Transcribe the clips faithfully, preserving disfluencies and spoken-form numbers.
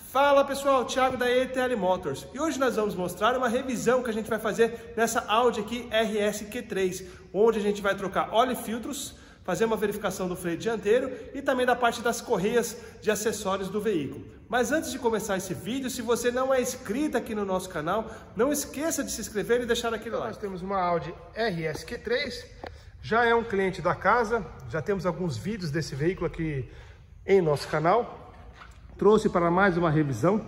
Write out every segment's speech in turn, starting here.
Fala pessoal, Thiago da E T L Motors e hoje nós vamos mostrar uma revisão que a gente vai fazer nessa Audi aqui R S Q três, onde a gente vai trocar óleo e filtros, fazer uma verificação do freio dianteiro e também da parte das correias de acessórios do veículo. Mas antes de começar esse vídeo, se você não é inscrito aqui no nosso canal, não esqueça de se inscrever e deixar aquele like. Nós temos uma Audi R S Q três, já é um cliente da casa, já temos alguns vídeos desse veículo aqui em nosso canal. Trouxe para mais uma revisão.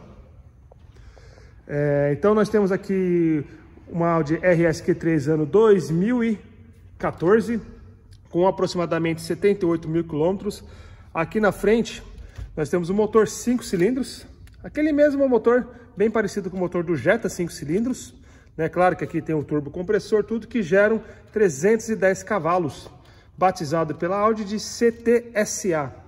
É, então nós temos aqui uma Audi R S Q três ano dois mil e quatorze, com aproximadamente setenta e oito mil quilômetros. Aqui na frente nós temos um motor cinco cilindros, aquele mesmo motor bem parecido com o motor do Jetta cinco cilindros, né? Claro que aqui tem o turbo compressor, tudo que geram trezentos e dez cavalos, batizado pela Audi de C T S A.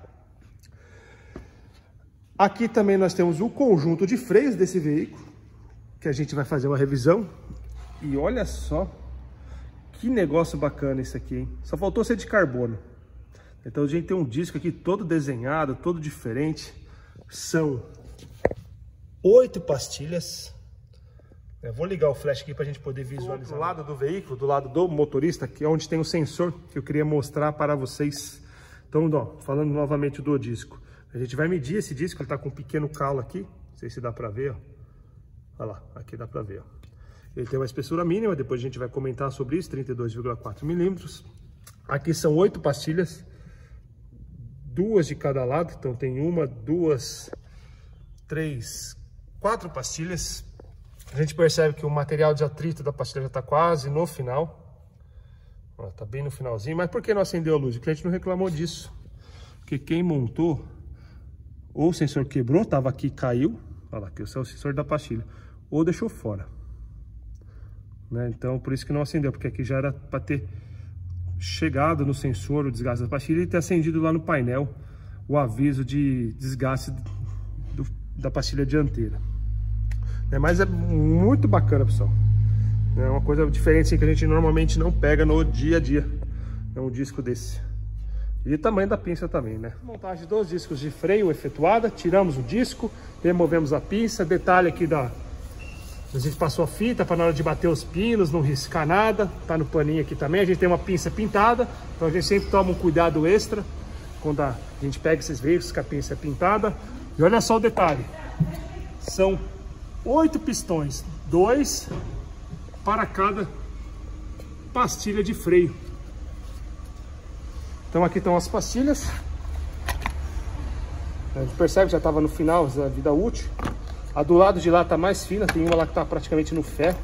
Aqui também nós temos o conjunto de freios desse veículo, que a gente vai fazer uma revisão. E olha só que negócio bacana isso aqui, hein? Só faltou ser de carbono. Então a gente tem um disco aqui todo desenhado, todo diferente. São oito pastilhas. Eu vou ligar o flash aqui para a gente poder visualizar. Do lado do veículo, do lado do motorista, que é onde tem o sensor que eu queria mostrar para vocês. Então, ó, falando novamente do disco. A gente vai medir esse disco, ele está com um pequeno calo aqui, não sei se dá para ver, ó. Olha lá, aqui dá para ver, ó. Ele tem uma espessura mínima, depois a gente vai comentar sobre isso, trinta e dois vírgula quatro milímetros. Aqui são oito pastilhas, duas de cada lado, então tem uma, duas, três, quatro pastilhas. A gente percebe que o material de atrito da pastilha já está quase no final. Ó, tá bem no finalzinho, mas por que não acendeu a luz? O cliente não reclamou disso, porque quem montou, ou o sensor quebrou, estava aqui, caiu, olha lá, aqui é o sensor da pastilha, ou deixou fora, né? Então por isso que não acendeu, porque aqui já era para ter chegado no sensor o desgaste da pastilha e ter acendido lá no painel o aviso de desgaste do, da pastilha dianteira, né? Mas é muito bacana, pessoal, é uma coisa diferente assim, que a gente normalmente não pega no dia a dia, é um disco desse. E o tamanho da pinça também, né? Montagem dos discos de freio efetuada, tiramos o disco, removemos a pinça, detalhe aqui da... A gente passou a fita para na hora de bater os pinos, não riscar nada, tá no paninho aqui também. A gente tem uma pinça pintada, então a gente sempre toma um cuidado extra quando a gente pega esses veículos que a pinça é pintada. E olha só o detalhe, são oito pistões, dois para cada pastilha de freio. Então aqui estão as pastilhas. A gente percebe que já estava no final da vida útil. A do lado de lá está mais fina, tem uma lá que está praticamente no ferro.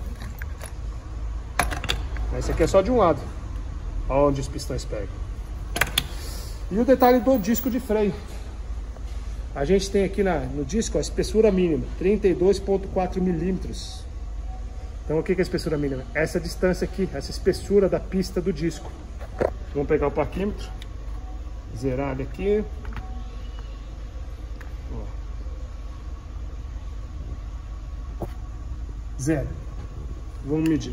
Essa aqui é só de um lado, onde os pistões pegam. E o detalhe do disco de freio. A gente tem aqui na, no disco a espessura mínima, trinta e dois vírgula quatro milímetros. Então o que é a espessura mínima? Essa distância aqui, essa espessura da pista do disco. Vamos pegar o parquímetro, zerar ele aqui. Ó. Zero. Vamos medir.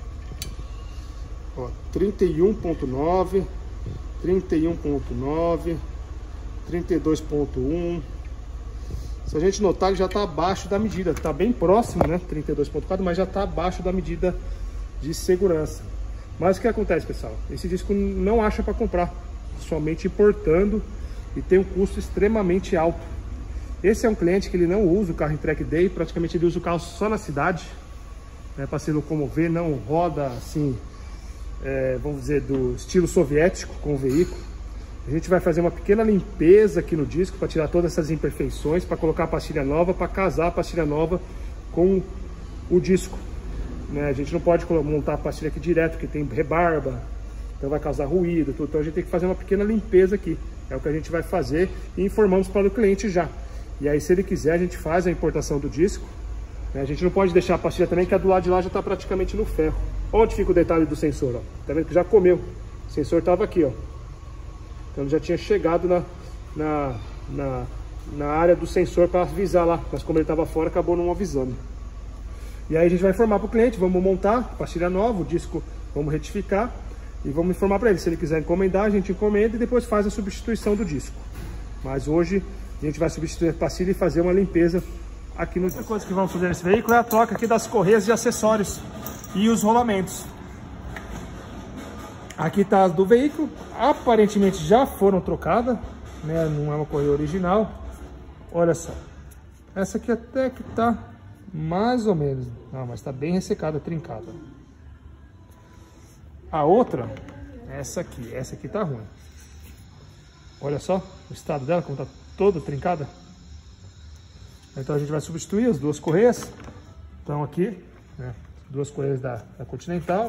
Ó, trinta e um vírgula nove, trinta e um vírgula nove, trinta e dois vírgula um. Se a gente notar, ele já está abaixo da medida. Está bem próximo, né? trinta e dois vírgula quatro, mas já está abaixo da medida de segurança. Mas o que acontece, pessoal? Esse disco não acha para comprar, somente importando, e tem um custo extremamente alto. Esse é um cliente que ele não usa o carro em track day, praticamente ele usa o carro só na cidade, né, para se locomover, não roda assim, é, vamos dizer, do estilo soviético com o veículo. A gente vai fazer uma pequena limpeza aqui no disco para tirar todas essas imperfeições, para colocar a pastilha nova, para casar a pastilha nova com o disco. Né, a gente não pode montar a pastilha aqui direto, porque tem rebarba, então vai causar ruído, tudo. Então a gente tem que fazer uma pequena limpeza aqui. É o que a gente vai fazer e informamos para o cliente já. E aí, se ele quiser, a gente faz a importação do disco. Né, a gente não pode deixar a pastilha também, que a do lado de lá já está praticamente no ferro. Onde fica o detalhe do sensor? Ó? Tá vendo que já comeu? O sensor estava aqui, ó. Então já tinha chegado na, na, na, na área do sensor para avisar lá. Mas como ele estava fora, acabou não avisando. E aí a gente vai informar para o cliente, vamos montar pastilha nova, o disco vamos retificar e vamos informar para ele. Se ele quiser encomendar, a gente encomenda e depois faz a substituição do disco. Mas hoje a gente vai substituir a pastilha e fazer uma limpeza aqui no... Outra coisa que vamos fazer nesse veículo é a troca aqui das correias de acessórios e os rolamentos. Aqui tá as do veículo, aparentemente já foram trocadas, né? Não é uma correia original. Olha só, essa aqui até que tá mais ou menos, não, mas tá bem ressecada, trincada. A outra, essa aqui, essa aqui tá ruim. Olha só o estado dela, como tá toda trincada. Então a gente vai substituir as duas correias. Então aqui, né, duas correias da, da Continental.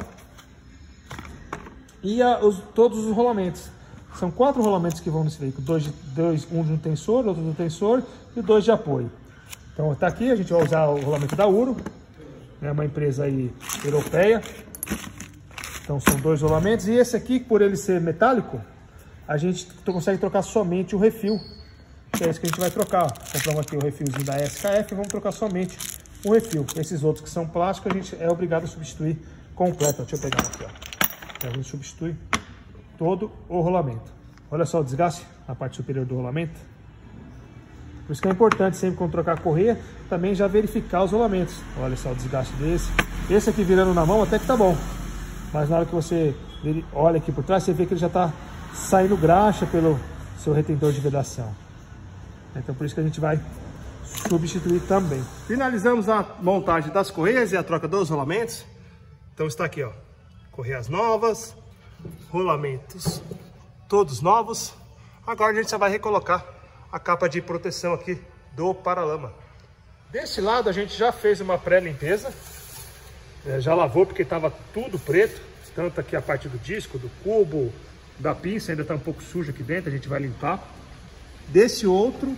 E a, os, todos os rolamentos. São quatro rolamentos que vão nesse veículo. Dois, dois, um de um tensor, outro de um tensor e dois de apoio. Então tá aqui, a gente vai usar o rolamento da Uro. É uma empresa aí europeia. Então são dois rolamentos. E esse aqui, por ele ser metálico, a gente consegue trocar somente o refil. Que é esse que a gente vai trocar. Compramos aqui o refilzinho da S K F e vamos trocar somente o refil. Esses outros que são plásticos, a gente é obrigado a substituir completo. Deixa eu pegar aqui, ó. A gente substitui todo o rolamento. Olha só o desgaste na parte superior do rolamento. Por isso que é importante sempre quando trocar a correia, também já verificar os rolamentos. Olha só o desgaste desse. Esse aqui virando na mão até que tá bom. Mas na hora que você ele olha aqui por trás, você vê que ele já tá saindo graxa pelo seu retentor de vedação. Então por isso que a gente vai substituir também. Finalizamos a montagem das correias e a troca dos rolamentos. Então está aqui, ó. Correias novas, rolamentos todos novos. Agora a gente só vai recolocar a capa de proteção aqui do paralama. Desse lado a gente já fez uma pré-limpeza, já lavou porque estava tudo preto, tanto aqui a parte do disco, do cubo, da pinça, ainda está um pouco sujo aqui dentro, a gente vai limpar. Desse outro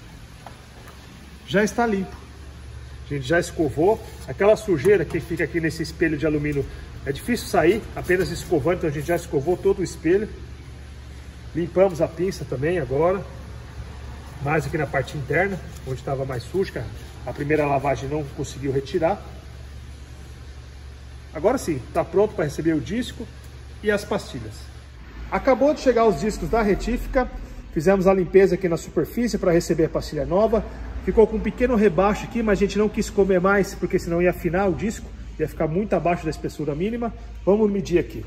já está limpo, a gente já escovou. Aquela sujeira que fica aqui nesse espelho de alumínio é difícil sair, apenas escovando, então a gente já escovou todo o espelho. Limpamos a pinça também agora, mais aqui na parte interna, onde estava mais sujo, que a primeira lavagem não conseguiu retirar. Agora sim, está pronto para receber o disco e as pastilhas. Acabou de chegar os discos da retífica, fizemos a limpeza aqui na superfície para receber a pastilha nova. Ficou com um pequeno rebaixo aqui, mas a gente não quis comer mais, porque senão ia afinar o disco. Ia ficar muito abaixo da espessura mínima. Vamos medir aqui.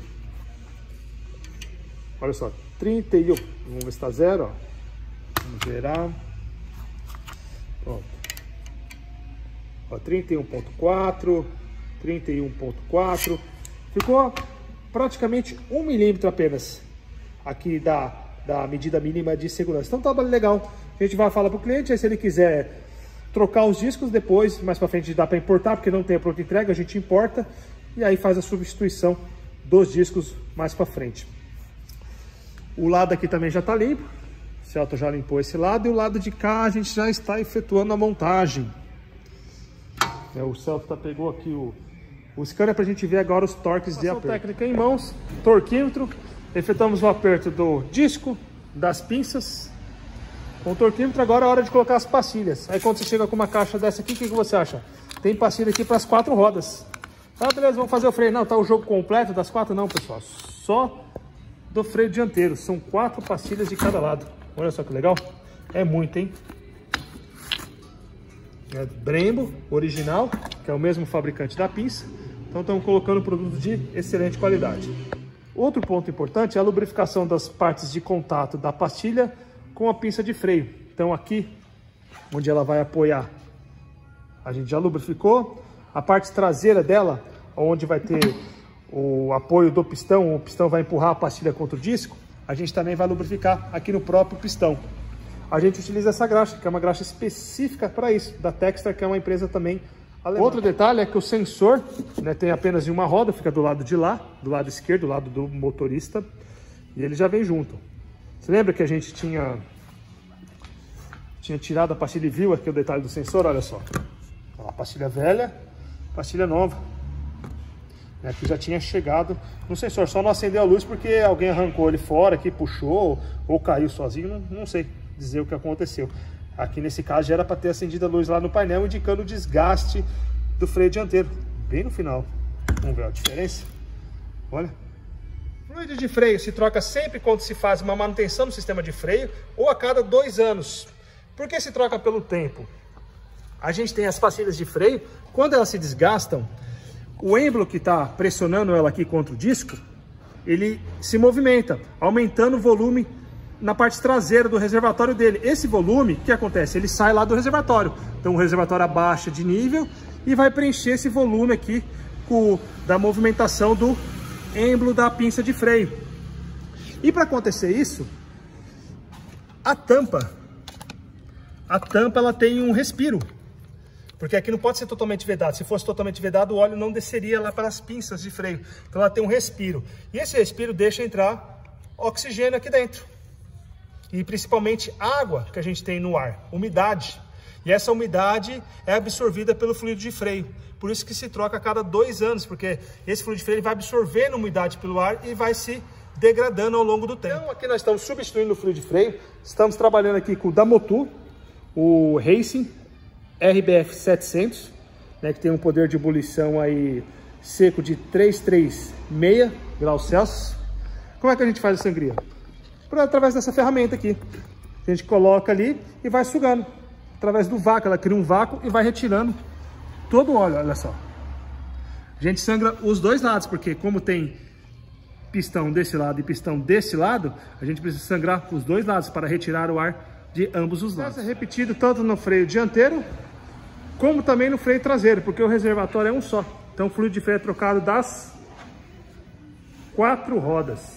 Olha só, trinta e um. Vamos ver se está zero. Ó. Vamos zerar. Pronto. Ó, trinta e um ponto quatro. trinta e um ponto quatro. Ficou praticamente um milímetro apenas aqui da, da medida mínima de segurança. Então tá legal. A gente vai falar para o cliente, aí se ele quiser trocar os discos depois, mais para frente dá para importar, porque não tem a pronta entrega, a gente importa e aí faz a substituição dos discos mais para frente. O lado aqui também já está limpo, o Celta já limpou esse lado, e o lado de cá a gente já está efetuando a montagem. É, o Celta pegou aqui o, o scanner para a gente ver agora os torques de aperto. Técnica em mãos, torquímetro, efetuamos o aperto do disco, das pinças. Com o torquímetro agora é hora de colocar as pastilhas. Aí quando você chega com uma caixa dessa aqui, o que, que você acha? Tem pastilha aqui para as quatro rodas. Tá, beleza, vamos fazer o freio. Não, tá o jogo completo das quatro? Não, pessoal. Só do freio dianteiro. São quatro pastilhas de cada lado. Olha só que legal. É muito, hein? É Brembo, original, que é o mesmo fabricante da pinça. Então estamos colocando produto de excelente qualidade. Outro ponto importante é a lubrificação das partes de contato da pastilha com a pinça de freio. Então aqui, onde ela vai apoiar, a gente já lubrificou. A parte traseira dela, onde vai ter o apoio do pistão, o pistão vai empurrar a pastilha contra o disco, a gente também vai lubrificar aqui no próprio pistão. A gente utiliza essa graxa, que é uma graxa específica para isso, da Textra, que é uma empresa também alemã. Outro detalhe é que o sensor, né, tem apenas em uma roda, fica do lado de lá, do lado esquerdo, do lado do motorista, e ele já vem junto. Você lembra que a gente tinha, tinha tirado a pastilha e viu aqui o detalhe do sensor? Olha só. A pastilha velha, pastilha nova. Aqui já tinha chegado no sensor. Só não acendeu a luz porque alguém arrancou ele fora, aqui puxou ou caiu sozinho. Não, não sei dizer o que aconteceu. Aqui nesse caso já era para ter acendido a luz lá no painel, indicando o desgaste do freio dianteiro. Bem no final. Vamos ver a diferença? Olha. Fluido de freio se troca sempre quando se faz uma manutenção do sistema de freio ou a cada dois anos. Por que se troca pelo tempo? a gente tem as pastilhas de freio. Quando elas se desgastam, o êmbolo que está pressionando ela aqui contra o disco, ele se movimenta, aumentando o volume na parte traseira do reservatório dele. Esse volume, o que acontece? Ele sai lá do reservatório. Então o reservatório abaixa de nível e vai preencher esse volume aqui com, da movimentação do êmbolo da pinça de freio. E para acontecer isso, a tampa, a tampa ela tem um respiro. Porque aqui não pode ser totalmente vedado. Se fosse totalmente vedado, o óleo não desceria lá para as pinças de freio. Então ela tem um respiro. E esse respiro deixa entrar oxigênio aqui dentro. E principalmente água que a gente tem no ar, umidade. E essa umidade é absorvida pelo fluido de freio. Por isso que se troca a cada dois anos, porque esse fluido de freio vai absorvendo umidade pelo ar e vai se degradando ao longo do tempo. Então aqui nós estamos substituindo o fluido de freio. Estamos trabalhando aqui com o da Motul, o Racing R B F setecentos, né, que tem um poder de ebulição aí seco de trezentos e trinta e seis graus Celsius. Como é que a gente faz a sangria? Por, através dessa ferramenta aqui. A gente coloca ali e vai sugando. Através do vácuo, ela cria um vácuo e vai retirando todo o óleo, olha só. A gente sangra os dois lados, porque como tem pistão desse lado e pistão desse lado, a gente precisa sangrar os dois lados para retirar o ar de ambos os lados. Isso é repetido tanto no freio dianteiro, como também no freio traseiro, porque o reservatório é um só. Então o fluido de freio é trocado das quatro rodas.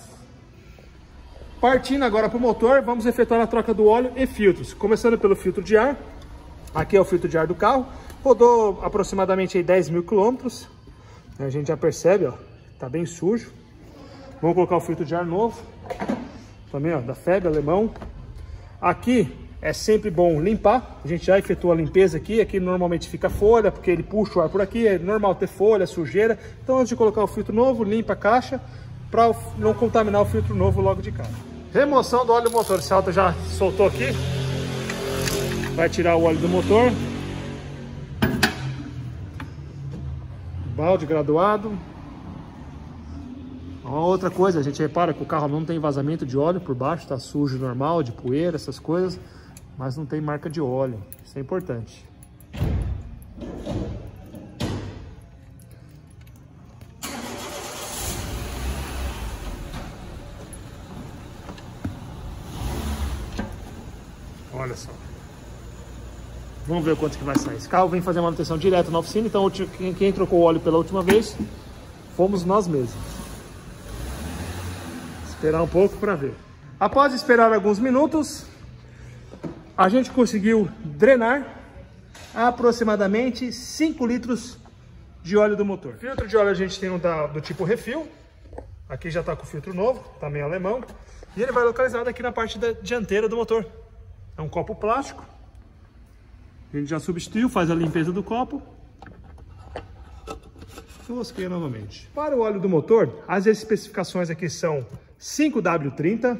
Partindo agora para o motor, vamos efetuar a troca do óleo e filtros. Começando pelo filtro de ar. Aqui é o filtro de ar do carro. Rodou aproximadamente aí dez mil quilômetros. A gente já percebe, ó, tá bem sujo. Vamos colocar o filtro de ar novo. Também, ó, da F E B, alemão. Aqui é sempre bom limpar. A gente já efetua a limpeza aqui. Aqui normalmente fica folha, porque ele puxa o ar por aqui. É normal ter folha, sujeira. Então antes de colocar o filtro novo, limpa a caixa para não contaminar o filtro novo logo de cara. Remoção do óleo do motor. Esse alto já soltou aqui. Vai tirar o óleo do motor. Balde graduado. Uma outra coisa, a gente repara que o carro não tem vazamento de óleo por baixo, tá sujo normal, de poeira, essas coisas, mas não tem marca de óleo. Isso é importante. Olha só. Vamos ver o quanto que vai sair. Esse carro vem fazer manutenção direto na oficina, então quem trocou o óleo pela última vez fomos nós mesmos. Esperar um pouco para ver. Após esperar alguns minutos, a gente conseguiu drenar aproximadamente cinco litros de óleo do motor. Filtro de óleo a gente tem um da, do tipo refil. Aqui já está com o filtro novo, também alemão. E ele vai localizado aqui na parte da dianteira do motor. É um copo plástico. A gente já substituiu, faz a limpeza do copo. Rosqueia novamente. Para o óleo do motor, as especificações aqui são cinco W trinta,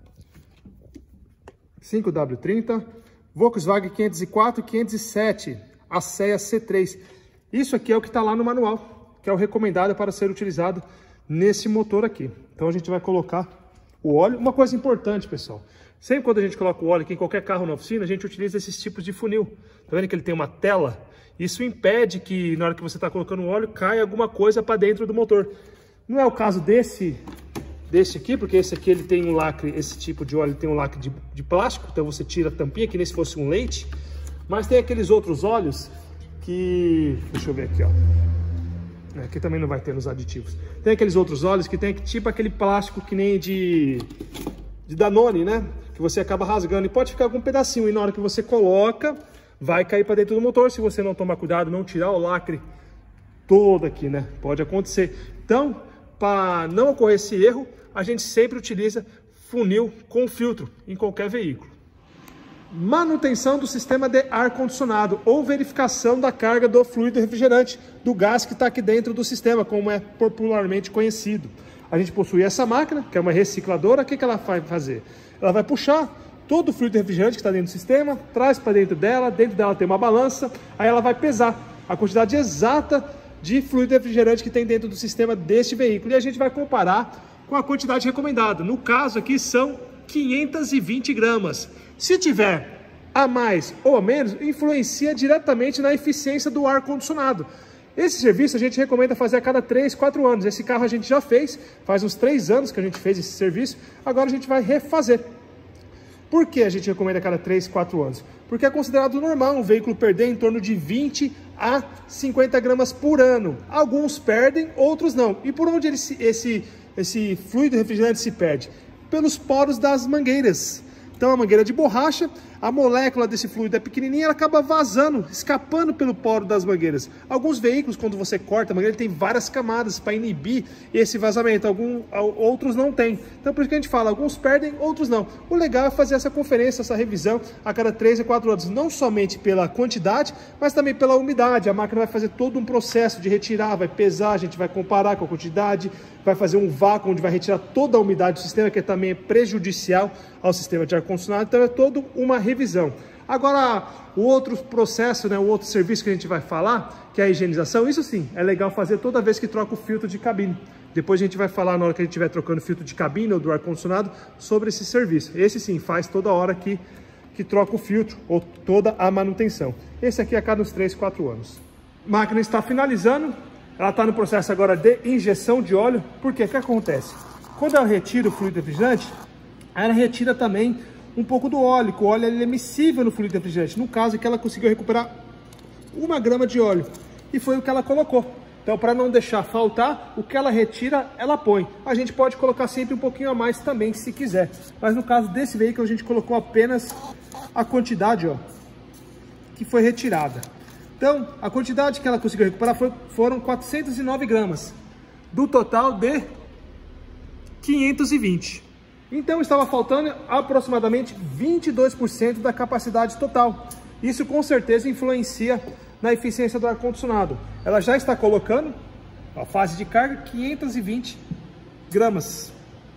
cinco W trinta, Volkswagen quinhentos e quatro, quinhentos e sete, a Seat C três. Isso aqui é o que está lá no manual, que é o recomendado para ser utilizado nesse motor aqui. Então a gente vai colocar o óleo. Uma coisa importante, pessoal, sempre quando a gente coloca o óleo aqui em qualquer carro na oficina, a gente utiliza esses tipos de funil. Tá vendo que ele tem uma tela? Isso impede que na hora que você está colocando o óleo, caia alguma coisa para dentro do motor. Não é o caso desse, desse aqui, porque esse aqui ele tem um lacre, esse tipo de óleo tem um lacre de, de plástico, então você tira a tampinha, que nem se fosse um leite. Mas tem aqueles outros óleos que... Deixa eu ver aqui, ó. Aqui também não vai ter nos aditivos. Tem aqueles outros óleos que tem tipo aquele plástico que nem de, de Danone, né? Que você acaba rasgando e pode ficar algum pedacinho. E na hora que você coloca, vai cair para dentro do motor. Se você não tomar cuidado, não tirar o lacre todo aqui, né? Pode acontecer. Então, para não ocorrer esse erro, a gente sempre utiliza funil com filtro em qualquer veículo. Manutenção do sistema de ar-condicionado ou verificação da carga do fluido refrigerante, do gás que está aqui dentro do sistema, como é popularmente conhecido. A gente possui essa máquina, que é uma recicladora. O que, que ela vai fazer? Ela vai puxar todo o fluido refrigerante que está dentro do sistema, traz para dentro dela, dentro dela tem uma balança, aí ela vai pesar a quantidade exata de fluido refrigerante que tem dentro do sistema deste veículo. E a gente vai comparar com a quantidade recomendada. No caso aqui são quinhentas e vinte gramas. Se tiver a mais ou a menos influencia diretamente na eficiência do ar-condicionado. Esse serviço a gente recomenda fazer a cada três, quatro anos. Esse carro a gente já fez, faz uns três anos que a gente fez esse serviço, agora a gente vai refazer. Por que a gente recomenda a cada três, quatro anos? Porque é considerado normal um veículo perder em torno de vinte a cinquenta gramas por ano. Alguns perdem, outros não. E por onde ele se, esse, esse fluido refrigerante se perde? Pelos poros das mangueiras. Então a mangueira de borracha, a molécula desse fluido é pequenininha, ela acaba vazando, escapando pelo poro das mangueiras. Alguns veículos, quando você corta a mangueira, tem várias camadas para inibir esse vazamento, alguns, outros não tem. Então por isso que a gente fala, alguns perdem, outros não. O legal é fazer essa conferência, essa revisão a cada três a quatro anos, não somente pela quantidade, mas também pela umidade. A máquina vai fazer todo um processo de retirar, vai pesar, a gente vai comparar com a quantidade, vai fazer um vácuo onde vai retirar toda a umidade do sistema, que também é prejudicial ao sistema de ar-condicionado. Então é toda uma revisão. Agora, o outro processo, né, o outro serviço que a gente vai falar, que é a higienização, isso sim, é legal fazer toda vez que troca o filtro de cabine. Depois a gente vai falar, na hora que a gente estiver trocando o filtro de cabine ou do ar-condicionado, sobre esse serviço. Esse sim, faz toda hora que, que troca o filtro ou toda a manutenção. Esse aqui é a cada uns três, quatro anos. A máquina está finalizando, ela está no processo agora de injeção de óleo. Por quê? O que acontece? Quando ela retira o fluido refrigerante, ela retira também um pouco do óleo, que o óleo ele é miscível no fluido refrigerante. No caso aqui ela conseguiu recuperar uma grama de óleo e foi o que ela colocou. Então, para não deixar faltar, o que ela retira, ela põe. A gente pode colocar sempre um pouquinho a mais também, se quiser. Mas no caso desse veículo, a gente colocou apenas a quantidade, ó, que foi retirada. Então, a quantidade que ela conseguiu recuperar foi, foram quatrocentas e nove gramas, do total de quinhentos e vinte. Então, estava faltando aproximadamente vinte e dois por cento da capacidade total. Isso, com certeza, influencia na eficiência do ar-condicionado. Ela já está colocando, a fase de carga, quinhentos e vinte gramas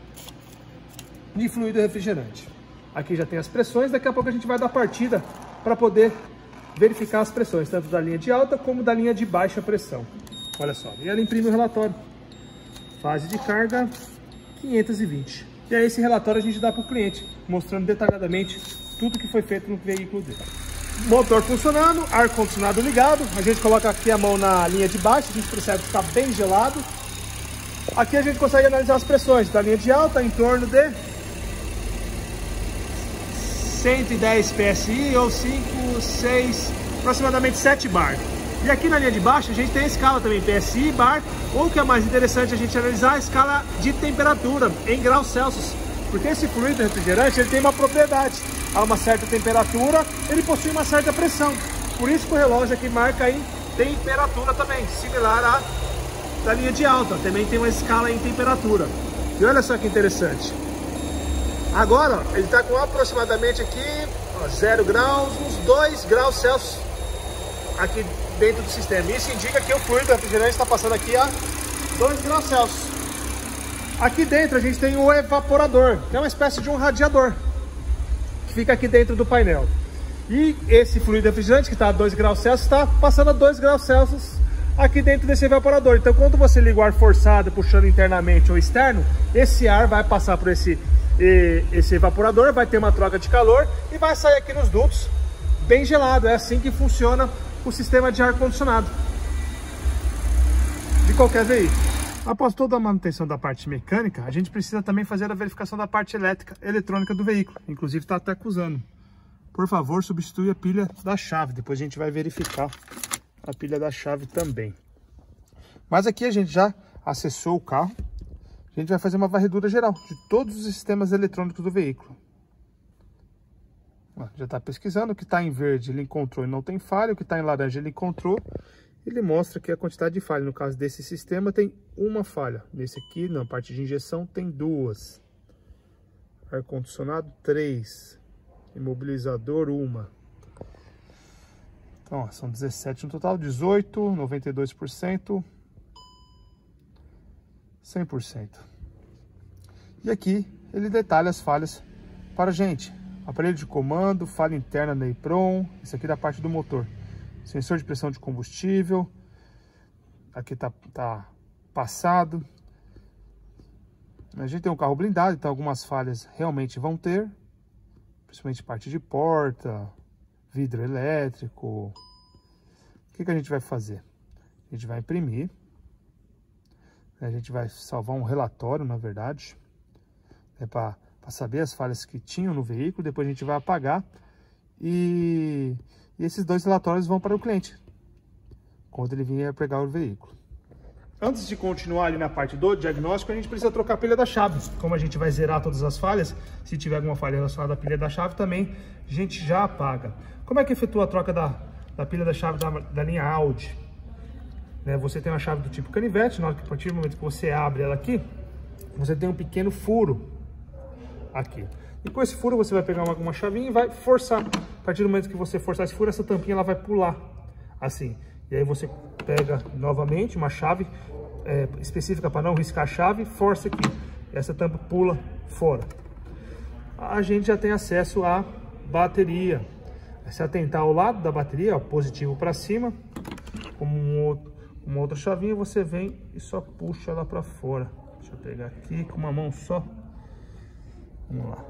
de fluido refrigerante. Aqui já tem as pressões, daqui a pouco a gente vai dar partida para poder verificar as pressões, tanto da linha de alta como da linha de baixa pressão. Olha só, e ela imprime o relatório. Fase de carga, quinhentos e vinte. E aí esse relatório a gente dá para o cliente, mostrando detalhadamente tudo que foi feito no veículo dele. Motor funcionando, ar-condicionado ligado. A gente coloca aqui a mão na linha de baixo, a gente percebe que está bem gelado. Aqui a gente consegue analisar as pressões da linha de alta em torno de cento e dez P S I ou cinco, seis, aproximadamente sete bar. E aqui na linha de baixo a gente tem a escala também, P S I, bar, ou o que é mais interessante a gente analisar a escala de temperatura em graus Celsius. Porque esse fluido refrigerante ele tem uma propriedade. A uma certa temperatura, ele possui uma certa pressão. Por isso que o relógio aqui marca em temperatura também, similar à da linha de alta. Também tem uma escala em temperatura. E olha só que interessante. Agora, ó, ele está com aproximadamente aqui ó, zero graus, uns dois graus Celsius aqui dentro do sistema. Isso indica que o fluido refrigerante está passando aqui a dois graus Celsius. Aqui dentro a gente tem o evaporador, que é uma espécie de um radiador. Fica aqui dentro do painel. E esse fluido refrigerante que está a dois graus Celsius está passando a dois graus Celsius aqui dentro desse evaporador. Então quando você liga o ar forçado puxando internamente ou externo, esse ar vai passar por esse, esse evaporador, vai ter uma troca de calor e vai sair aqui nos dutos bem gelado. É assim que funciona o sistema de ar-condicionado de qualquer veículo. Após toda a manutenção da parte mecânica, a gente precisa também fazer a verificação da parte elétrica, eletrônica do veículo. Inclusive está até acusando. Por favor, substitui a pilha da chave. Depois a gente vai verificar a pilha da chave também. Mas aqui a gente já acessou o carro. A gente vai fazer uma varredura geral de todos os sistemas eletrônicos do veículo. Já está pesquisando. O que está em verde ele encontrou e não tem falha. O que está em laranja ele encontrou. Ele mostra que a quantidade de falha, no caso desse sistema, tem uma falha. Nesse aqui, na parte de injeção, tem duas. Ar-condicionado, três. Imobilizador, uma. Então, ó, são dezessete no total, dezoito, noventa e dois por cento, cem por cento. E aqui, ele detalha as falhas para a gente. Aparelho de comando, falha interna da EPROM, isso aqui da parte do motor. Sensor de pressão de combustível, aqui tá, tá passado. A gente tem um carro blindado, então algumas falhas realmente vão ter, principalmente parte de porta, vidro elétrico. O que que a gente vai fazer? A gente vai imprimir. A gente vai salvar um relatório, na verdade, né, para saber as falhas que tinham no veículo. Depois a gente vai apagar e, e esses dois relatórios vão para o cliente quando ele vier pegar o veículo. Antes de continuar ali na parte do diagnóstico, a gente precisa trocar a pilha da chave. Como a gente vai zerar todas as falhas, se tiver alguma falha relacionada à pilha da chave também, a gente já apaga. Como é que efetua a troca da, da pilha da chave da, da linha Audi? Né, você tem uma chave do tipo canivete, na hora que, a partir do momento que você abre ela aqui, você tem um pequeno furo aqui. E com esse furo você vai pegar uma, uma chavinha e vai forçar. A partir do momento que você forçar esse furo, essa tampinha ela vai pular, assim. E aí você pega novamente uma chave é, específica para não riscar a chave, força aqui. Essa tampa pula fora. A gente já tem acesso à bateria. Se atentar ao lado da bateria, ó, positivo para cima, como um outro, uma outra chavinha, você vem e só puxa ela para fora. Deixa eu pegar aqui com uma mão só. Vamos lá.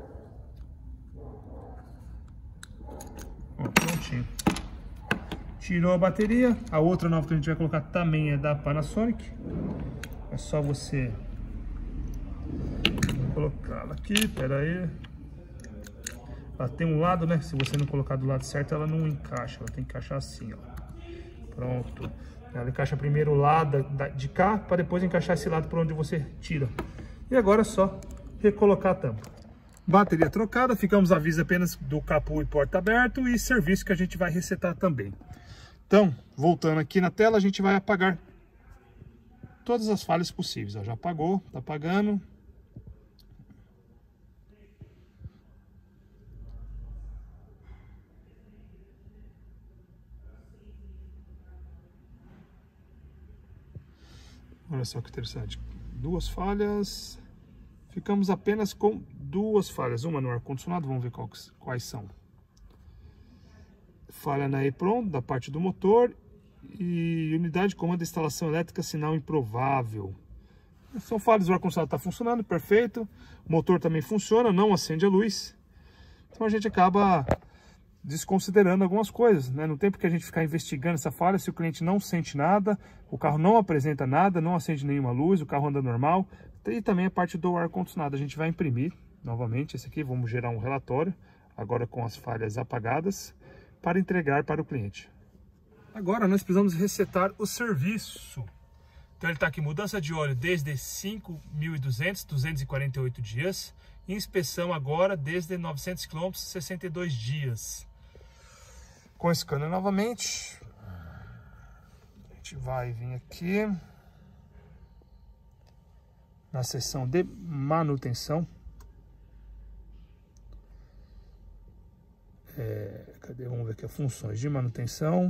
Ó, prontinho. Tirou a bateria. A outra nova que a gente vai colocar também é da Panasonic. É só você colocar ela aqui. Pera aí. Ela tem um lado, né? Se você não colocar do lado certo, ela não encaixa. Ela tem que encaixar assim, ó. Pronto. Ela encaixa primeiro o lado de cá, para depois encaixar esse lado por onde você tira. E agora é só recolocar a tampa. Bateria trocada, ficamos a aviso apenas do capô e porta aberto e serviço que a gente vai resetar também. Então, voltando aqui na tela, a gente vai apagar todas as falhas possíveis. Ó, já apagou, tá apagando. Olha só que interessante. Duas falhas. Ficamos apenas com duas falhas. Uma no ar-condicionado, vamos ver quais, quais são. Falha na EPROM, da parte do motor. E unidade de comando de instalação elétrica, sinal improvável. São falhas, o ar-condicionado está funcionando, perfeito. O motor também funciona, não acende a luz. Então a gente acaba desconsiderando algumas coisas, né? No tempo que a gente ficar investigando essa falha, se o cliente não sente nada, o carro não apresenta nada, não acende nenhuma luz, o carro anda normal. E também a parte do ar-condicionado, a gente vai imprimir novamente esse aqui, vamos gerar um relatório, agora com as falhas apagadas, para entregar para o cliente. Agora nós precisamos resetar o serviço. Então ele está aqui, mudança de óleo desde cinco mil e duzentos, duzentos e quarenta e oito dias, inspeção agora desde novecentos quilômetros, sessenta e dois dias. Com esse cano novamente, a gente vai vir aqui na seção de manutenção. É, cadê? Vamos ver aqui as funções de manutenção,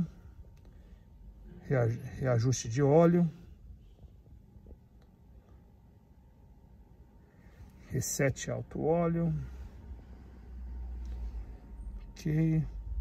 reajuste de óleo, reset alto óleo, ok,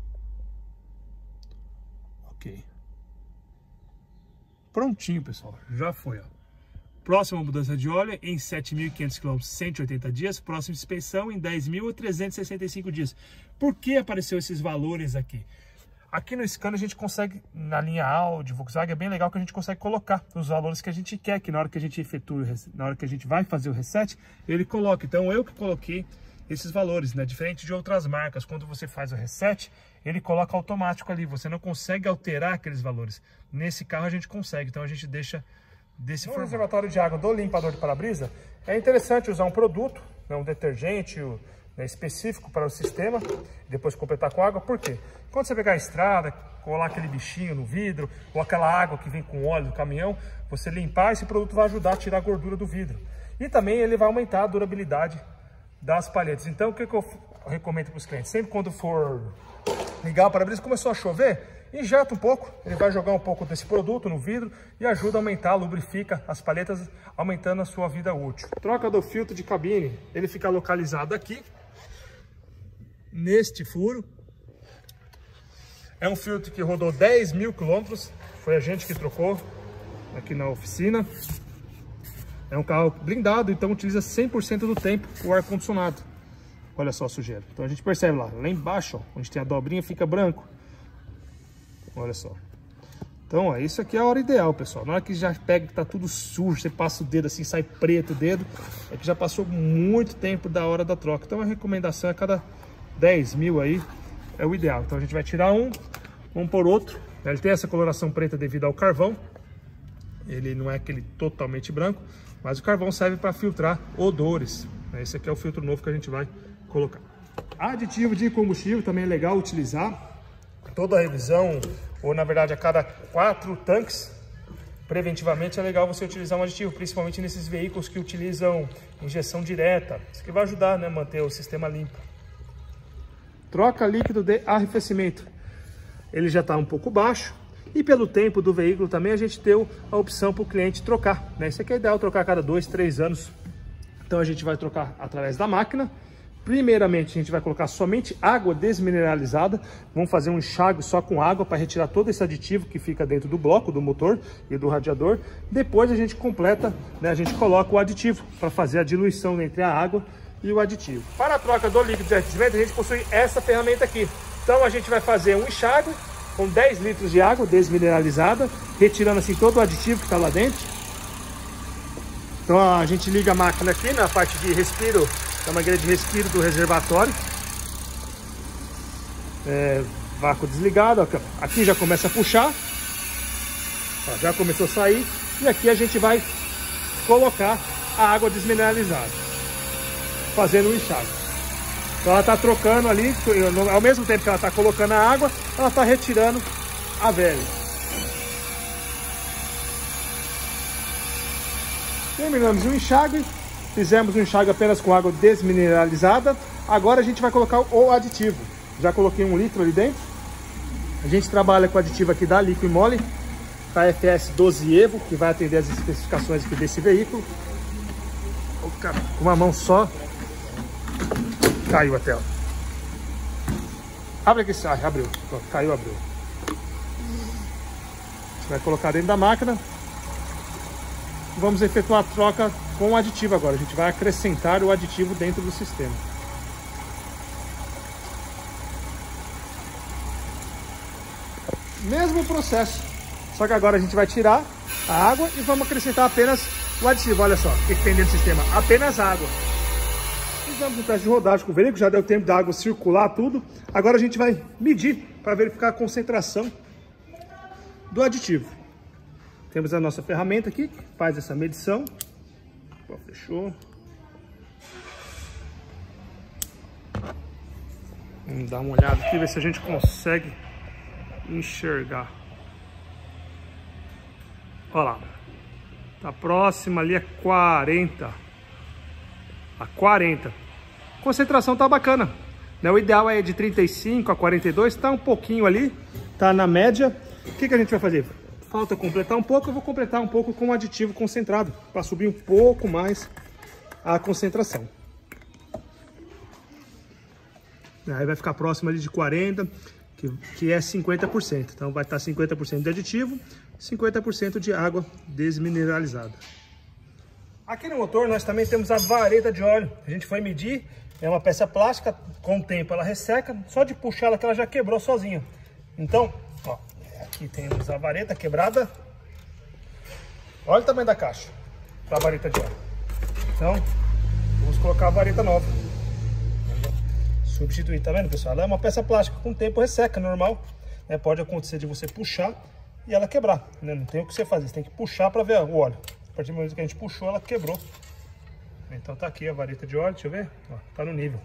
ok, prontinho pessoal, já foi, ó. Próxima mudança de óleo em sete mil e quinhentos quilômetros, cento e oitenta dias. Próxima inspeção em dez mil trezentos e sessenta e cinco dias. Por que apareceu esses valores aqui? Aqui no scanner a gente consegue, na linha Audi, Volkswagen, é bem legal que a gente consegue colocar os valores que a gente quer, que na hora que a gente efetua, na hora que a gente vai fazer o reset, ele coloca. Então eu que coloquei esses valores, né? Diferente de outras marcas, quando você faz o reset, ele coloca automático ali, você não consegue alterar aqueles valores. Nesse carro a gente consegue, então a gente deixa desse formato. No reservatório de água do limpador de para-brisa, é interessante usar um produto, né, um detergente né, específico para o sistema, depois completar com água. Por quê? Quando você pegar a estrada, colar aquele bichinho no vidro, ou aquela água que vem com óleo do caminhão, você limpar, esse produto vai ajudar a tirar a gordura do vidro. E também ele vai aumentar a durabilidade das palhetas. Então o que, que eu recomendo para os clientes? Sempre quando for ligar o para-brisa, começou a chover, injeta um pouco, ele vai jogar um pouco desse produto no vidro e ajuda a aumentar, lubrifica as palhetas, aumentando a sua vida útil. Troca do filtro de cabine, ele fica localizado aqui, neste furo. É um filtro que rodou dez mil quilômetros, foi a gente que trocou aqui na oficina. É um carro blindado, então utiliza cem por cento do tempo o ar-condicionado. Olha só a sujeira. Então a gente percebe lá, lá embaixo, ó, onde tem a dobrinha, fica branco. Olha só. Então, ó, isso aqui é a hora ideal, pessoal. Na hora que já pega que tá tudo sujo, você passa o dedo assim, sai preto o dedo, é que já passou muito tempo da hora da troca. Então a recomendação é cada dez mil aí, é o ideal. Então a gente vai tirar um, vamos pôr outro. Ele tem essa coloração preta devido ao carvão. Ele não é aquele totalmente branco, mas o carvão serve para filtrar odores. Esse aqui é o filtro novo que a gente vai colocar. Aditivo de combustível também é legal utilizar. Toda a revisão, ou na verdade a cada quatro tanques, preventivamente é legal você utilizar um aditivo, principalmente nesses veículos que utilizam injeção direta. Isso que vai ajudar, né, a manter o sistema limpo. Troca líquido de arrefecimento. Ele já está um pouco baixo. E pelo tempo do veículo também a gente deu a opção para o cliente trocar, né? Isso aqui é ideal trocar a cada dois, três anos. Então a gente vai trocar através da máquina. Primeiramente a gente vai colocar somente água desmineralizada. Vamos fazer um enxágue só com água para retirar todo esse aditivo que fica dentro do bloco, do motor e do radiador. Depois a gente completa, né? A gente coloca o aditivo para fazer a diluição entre a água e o aditivo. Para a troca do líquido de arrefecimento a gente possui essa ferramenta aqui. Então a gente vai fazer um enxágue com dez litros de água desmineralizada, retirando assim todo o aditivo que está lá dentro. Então a gente liga a máquina aqui na parte de respiro, é uma mangueira de respiro do reservatório. É, vácuo desligado, ó, aqui já começa a puxar, ó, já começou a sair, e aqui a gente vai colocar a água desmineralizada, fazendo um enxágue. Então ela está trocando ali, ao mesmo tempo que ela está colocando a água, ela está retirando a velha. Terminamos o enxágue, fizemos um enxágue apenas com água desmineralizada. Agora a gente vai colocar o aditivo. Já coloquei um litro ali dentro. A gente trabalha com o aditivo aqui da Liquimole, K F S doze Evo, que vai atender as especificações aqui desse veículo. Com uma mão só. Caiu a tela. Abre aqui, ah, abriu. Caiu, abriu. Você vai colocar dentro da máquina. Vamos efetuar a troca com o aditivo agora. A gente vai acrescentar o aditivo dentro do sistema. Mesmo processo. Só que agora a gente vai tirar a água e vamos acrescentar apenas o aditivo. Olha só o que tem dentro do sistema. Apenas água. Fizemos um teste de rodagem com o veículo, já deu tempo da água circular tudo. Agora a gente vai medir para verificar a concentração do aditivo. Temos a nossa ferramenta aqui, que faz essa medição. Ó, fechou. Vamos dar uma olhada aqui, ver se a gente consegue enxergar. Olha lá. Tá próxima ali a quarenta. A quarenta. A concentração tá bacana, né? O ideal é de trinta e cinco a quarenta e dois, tá um pouquinho ali, tá na média. O que que a gente vai fazer? Falta completar um pouco, eu vou completar um pouco com o aditivo concentrado, para subir um pouco mais a concentração. Aí vai ficar próximo ali de quarenta, que, que é cinquenta por cento. Então vai estar cinquenta por cento de aditivo, cinquenta por cento de água desmineralizada. Aqui no motor nós também temos a vareta de óleo. A gente foi medir, é uma peça plástica, com o tempo ela resseca, só de puxar ela que ela já quebrou sozinha. Então, ó, aqui temos a vareta quebrada. Olha o tamanho da caixa para a vareta de óleo. Então, vamos colocar a vareta nova. Substituir, tá vendo, pessoal? Ela é uma peça plástica, com o tempo resseca, normal. Né? Pode acontecer de você puxar e ela quebrar, né? Não tem o que você fazer, você tem que puxar para ver o óleo. A partir do momento que a gente puxou, ela quebrou. Então tá aqui a vareta de óleo, deixa eu ver. Ó, tá no nível.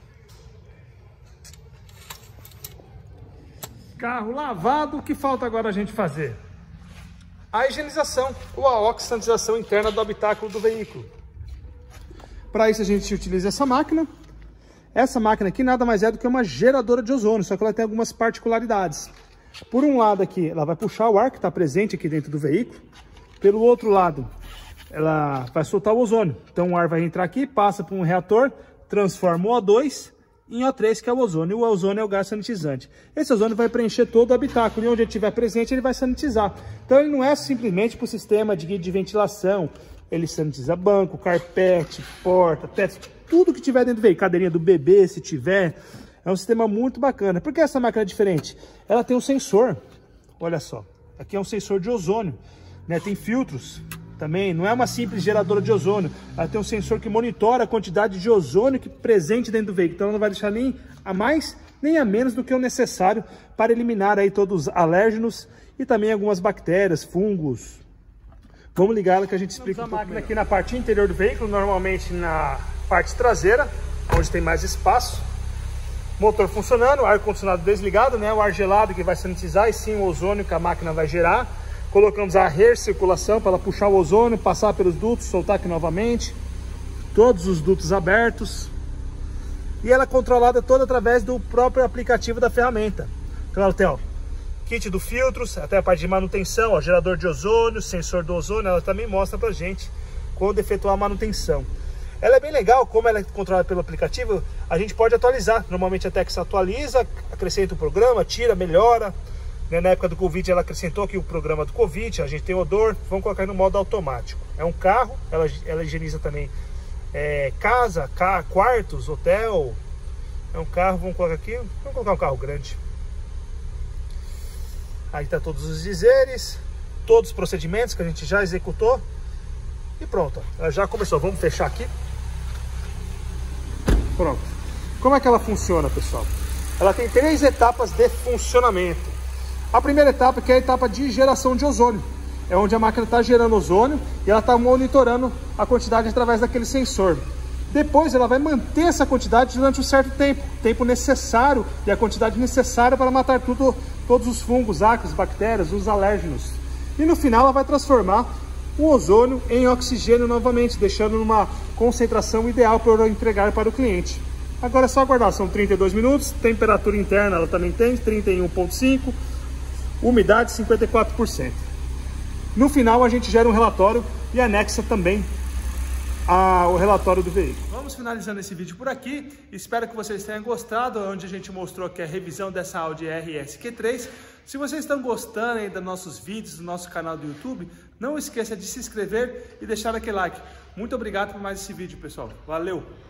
Carro lavado, o que falta agora a gente fazer? A higienização ou a oxidatização interna do habitáculo do veículo. Para isso a gente utiliza essa máquina. Essa máquina aqui nada mais é do que uma geradora de ozônio, só que ela tem algumas particularidades. Por um lado aqui, ela vai puxar o ar que está presente aqui dentro do veículo. Pelo outro lado, ela vai soltar o ozônio. Então o ar vai entrar aqui, passa por um reator, transforma o O dois em O três, que é o ozônio. E o ozônio é o gás sanitizante. Esse ozônio vai preencher todo o habitáculo e onde ele estiver presente ele vai sanitizar. Então ele não é simplesmente para o sistema de, de ventilação. Ele sanitiza banco, carpete, porta, teto, tudo que tiver dentro do veículo, cadeirinha do bebê, se tiver. É um sistema muito bacana. Por que essa máquina é diferente? Ela tem um sensor, olha só, aqui é um sensor de ozônio, né? Tem filtros também, não é uma simples geradora de ozônio, ela tem um sensor que monitora a quantidade de ozônio que presente dentro do veículo, então ela não vai deixar nem a mais nem a menos do que o necessário para eliminar aí todos os alérgenos e também algumas bactérias, fungos. Vamos ligar ela que a gente explica um pouco. A máquina aqui na parte interior do veículo, normalmente na parte traseira, onde tem mais espaço. Motor funcionando, ar-condicionado desligado, né? O ar gelado que vai sanitizar e sim o ozônio que a máquina vai gerar. Colocamos a recirculação para ela puxar o ozônio, passar pelos dutos, soltar aqui novamente. Todos os dutos abertos. E ela é controlada toda através do próprio aplicativo da ferramenta. Claro, tem ó, kit do filtros, até a parte de manutenção, ó, gerador de ozônio, sensor do ozônio, ela também mostra pra gente quando efetuar a manutenção. Ela é bem legal, como ela é controlada pelo aplicativo, a gente pode atualizar. Normalmente a Tex atualiza, acrescenta o programa, tira, melhora. Na época do Covid ela acrescentou aqui o programa do Covid, a gente tem odor, vamos colocar no modo automático. É um carro, ela, ela higieniza também é, casa, ca, quartos, hotel. É um carro, vamos colocar aqui, vamos colocar um carro grande. Aí tá todos os dizeres, todos os procedimentos que a gente já executou. E pronto, ela já começou. Vamos fechar aqui. Pronto. Como é que ela funciona, pessoal? Ela tem três etapas de funcionamento. A primeira etapa que é a etapa de geração de ozônio. É onde a máquina está gerando ozônio e ela está monitorando a quantidade através daquele sensor. Depois ela vai manter essa quantidade durante um certo tempo. Tempo necessário e a quantidade necessária para matar tudo, todos os fungos, ácaros, bactérias, os alérgenos. E no final ela vai transformar o ozônio em oxigênio novamente, deixando numa concentração ideal para entregar para o cliente. Agora é só aguardar, são trinta e dois minutos, temperatura interna ela também tem, trinta e um ponto cinco, umidade cinquenta e quatro por cento. No final a gente gera um relatório e anexa também a, o relatório do veículo. Vamos finalizando esse vídeo por aqui, espero que vocês tenham gostado, onde a gente mostrou aqui a revisão dessa Audi R S Q três. Se vocês estão gostando aí dos nossos vídeos, do nosso canal do YouTube, não esqueça de se inscrever e deixar aquele like. Muito obrigado por mais esse vídeo, pessoal. Valeu!